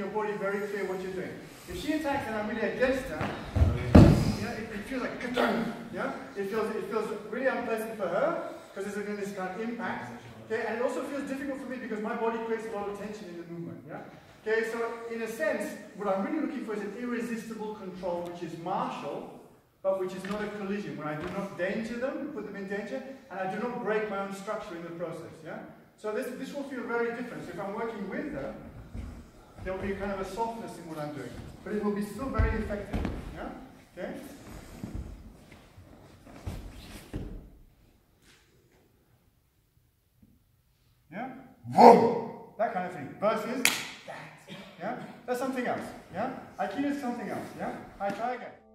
your body very clear what you're doing. If she attacks and I'm really against her, yeah, it feels like yeah, it feels really unpleasant for her because there's this kind of impact. Okay, and it also feels difficult for me because my body creates a lot of tension in the movement. Yeah. Okay, so in a sense, what I'm really looking for is an irresistible control, which is martial, but which is not a collision, when I do not danger them, put them in danger, and I do not break my own structure in the process. Yeah. So this will feel very different. So if I'm working with her, there will be kind of a softness in what I'm doing, but it will be still very effective. Yeah. Okay. Yeah? Whoa! That kind of thing. Versus that. Yeah? That's something else. Yeah? Aikido is something else. Yeah? I try again.